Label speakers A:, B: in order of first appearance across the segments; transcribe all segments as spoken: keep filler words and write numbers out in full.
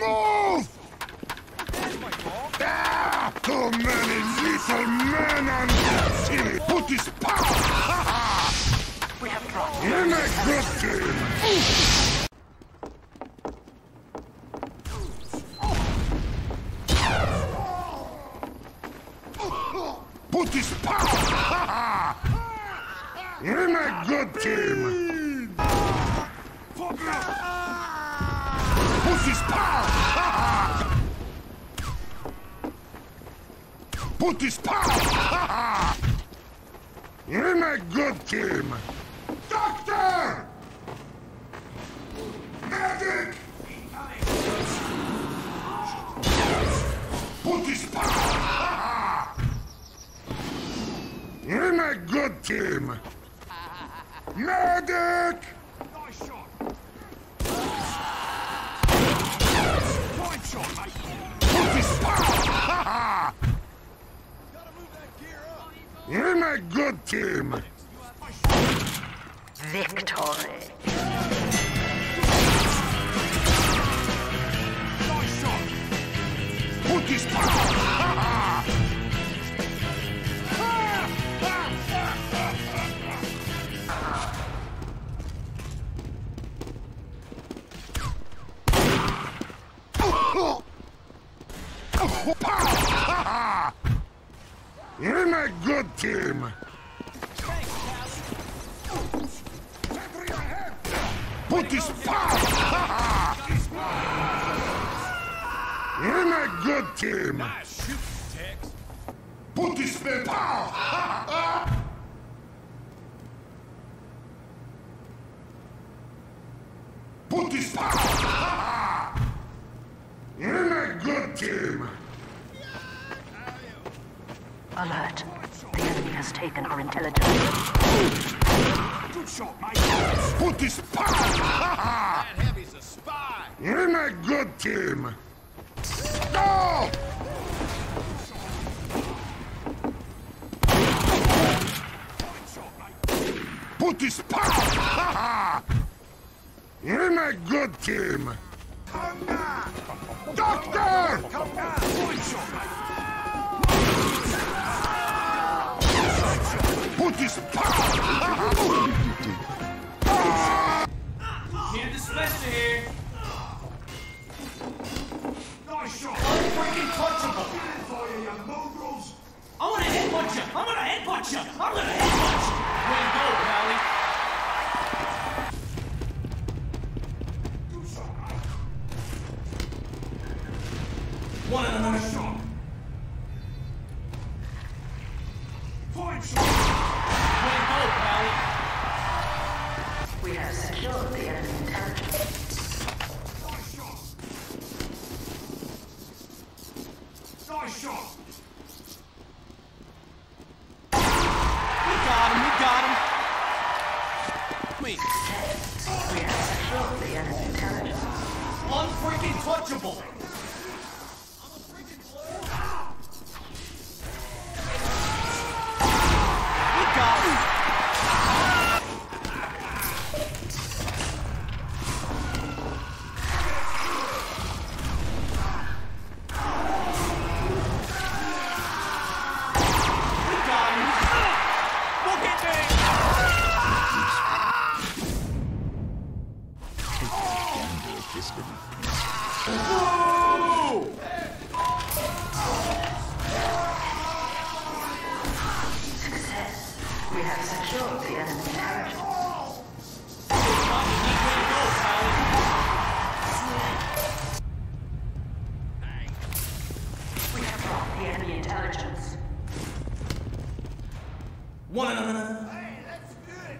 A: Move! Ah, too many little men and silly. Put his power!
B: We have dropped.
A: You're my good team! Put his power! You're my good team! Put his power! Put his power! You're my good team! Doctor! Medic! Put his power! You're my good team! Medic!
C: Nice shot! Fine shot, mate!
A: Put his power!
C: Gotta move that gear up!
A: You're my good team!
B: Victory.
C: Nice shot!
A: Put his power! You're my good team! Put his power! You're my good team!
C: Nice shoot, Tex!
A: Put his power! Put his power! You're my good team!
B: Alert. The enemy has taken our intelligence.
C: Good shot, mate!
A: Put his power!
C: That heavy's a spy!
A: You're my good team! Go!
C: Fine shot, mate!
A: Put his power! You're my good team! Doctor!
C: Come down! Fine shot, mate!
A: Put his power!
D: Can't dispense it here.
C: Nice shot!
D: Freaking touchable.
C: For you, you mongrels!
D: I'm gonna headbutt you. I'm gonna headbutt you. I'm gonna headbutt you. Way to go, Pally.
C: Good shot, mate!
D: One and another
C: Nice
D: shot.
C: shot! Fine shot!
D: Way to go, Pally.
B: We have secured the enemy intelligence.
C: Nice shot! Nice shot!
D: We got him. We got him. Me.
B: We have secured the enemy intelligence.
D: Unfreaking touchable. We got him. We got him. Look at me. Whoa!
B: Success. We have secured the enemy intelligence. We have brought the enemy intelligence.
D: One and another.
C: Hey, that's good!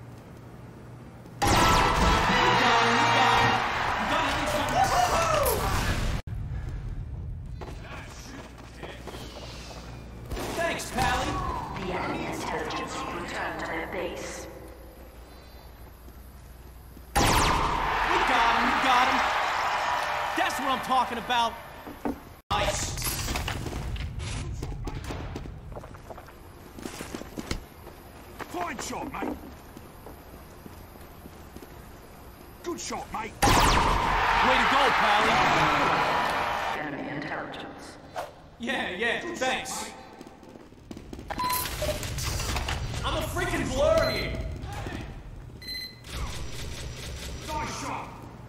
D: Thanks, Pally.
B: The enemy intelligence returned to their base.
D: We got him, we got him. That's what I'm talking about. Nice.
C: Fine shot, mate! Good shot, mate!
D: Way to go, Pally. Yeah, yeah, thanks. I'm a freaking blur here.
C: Nice shot.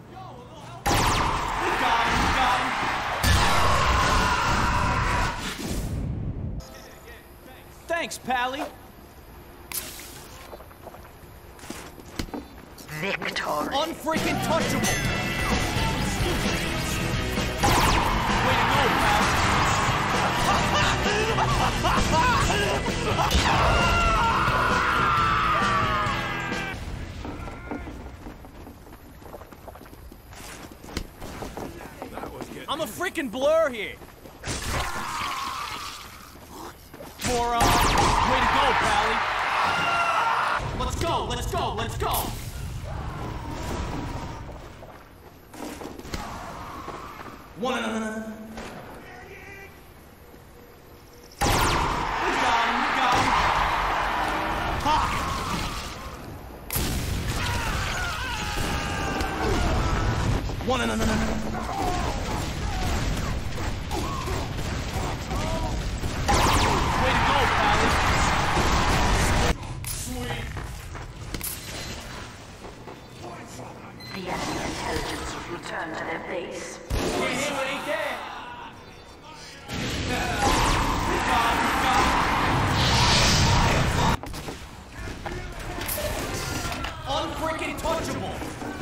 D: We got him, we got him. Thanks, Pally.
B: Victory.
D: Unfreaking touchable. Way to go, pal. I'm a freaking blur here. Moron. Way to go, Pally. Let's go, let's go, let's go. One. We got him, we got him. Ha! One. No, no, no, no, no. Way to go, Pally. Sweet.
B: The enemy intelligence has returned to their base.
D: Can't hit what ain't there. We got him, we got him. Unfreaking touchable.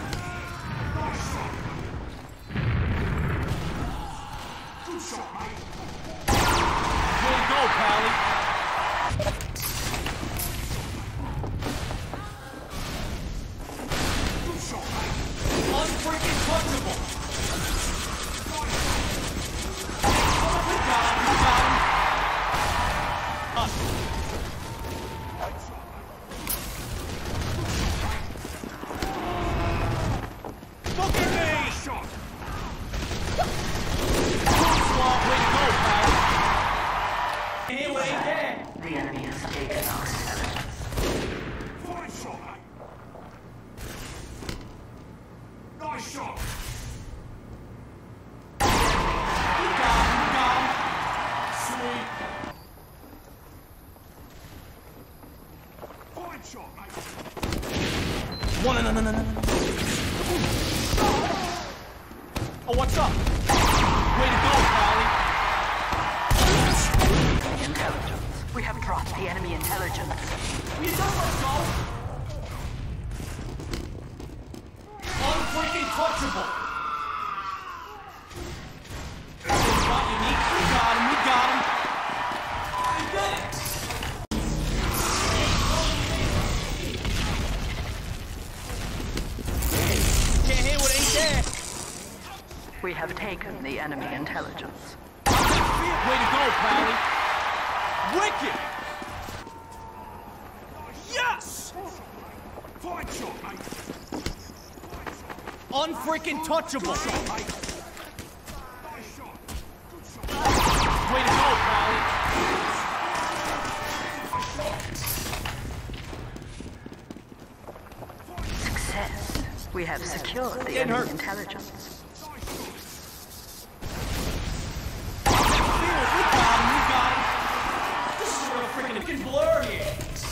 C: Good shot, mate.
D: Way to go, Pally.
C: Good shot, mate.
D: Unfreaking touchable. We got him, we got him. Us. Look at me!
C: Nice shot.
D: Swamp, way to go, Pally. Can't hit what ain't there.
B: The enemy has taken our intelligence.
C: Fine shot, mate. Nice shot.
D: We got him, we got him. Sweet.
C: Fine shot, mate.
D: One, no, no, no, no, no. Oh, what's up? Way to go, Pally.
B: Intelligence. We have dropped the enemy intelligence.
D: You just let go. Unfreaking touchable. It's not unique. We got him, we got him. We did it. Can't hit what ain't there.
B: We have taken the enemy intelligence.
D: Way to go, Pally. Wicked. Yes!
C: Fine shot, mate.
D: Unfreaking touchable.
C: Shot, mate. Nice shot. Good shot.
D: Way to go, Pally.
B: Success. We have secured the
D: Getting
B: enemy
D: hurt.
B: intelligence.
D: We got him, we got him. This is a real freaking freaking blur here.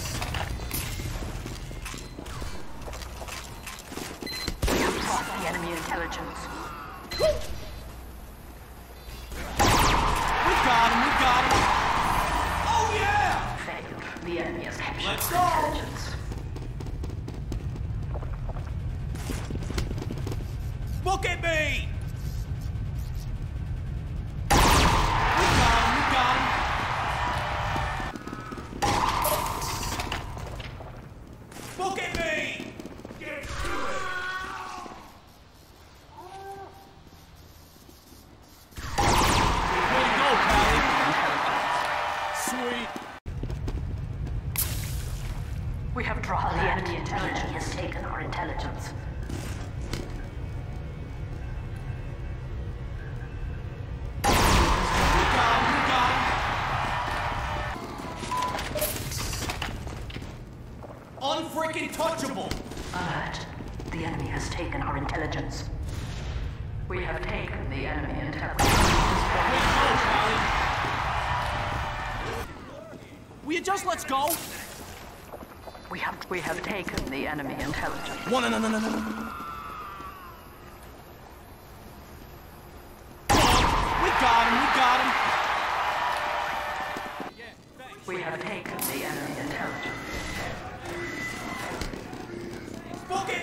B: We have lost the enemy intelligence.
D: We got him, we got him. Oh, yeah!
B: Failed. The enemy has captured
D: Let's
B: our
D: go.
B: intelligence.
D: Look at me! We got him, we got him. Look at me!
C: Get to it.
D: Way to go, Pally. Sweet.
B: We have dropped the enemy intelligence. He has taken our intelligence.
D: We got him, we got him. Unfreaking touchable.
B: Alert. The enemy has taken our intelligence. We have taken the enemy intelligence.
D: Way to go, Pally. Will you just let's go?
B: We have we have taken the enemy intelligence.
D: One, no, no, no, no, no. We got him. We got him.
B: We have taken the enemy intelligence.
D: Book it.